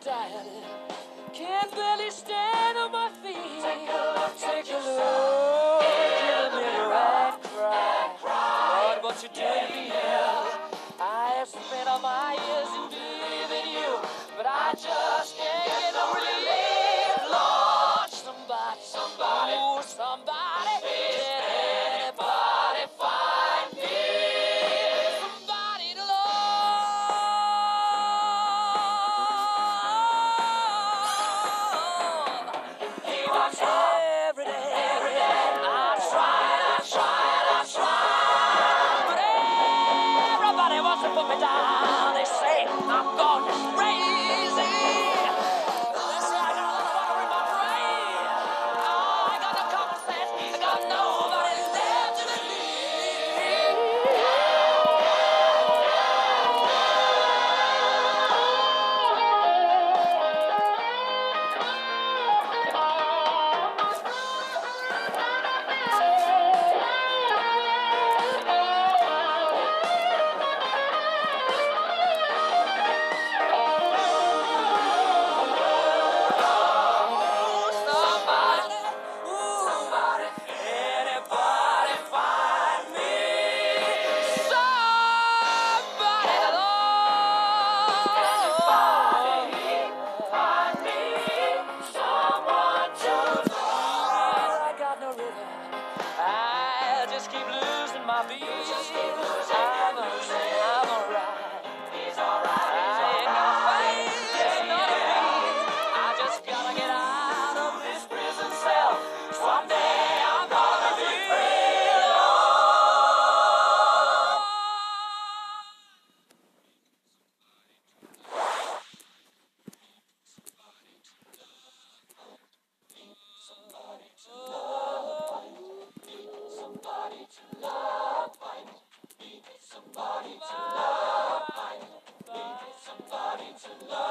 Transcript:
tired. Can't barely stand on my feet. Take a look in the mirror and cry. Lord, what you doing to me now? I have spent all my years in believing you, but I just can't get no relief. Lord, somebody, ooh, somebody, can anybody find me? Somebody to love. He wants every day. I tried, but everybody wants to put me down. They say I'm gone crazy. They say I got a lot of water in my brain. Oh, I got no common sense. I got nobody left to believe. Somebody, anybody find me? Somebody to love. Anybody find me? Someone to love. I got no rhythm. I just keep losing my beat. I'm alright. He's alright. I ain't gonna fight another beat. I just gotta get out of this prison cell. Someday I'm gonna be free. Somebody to love.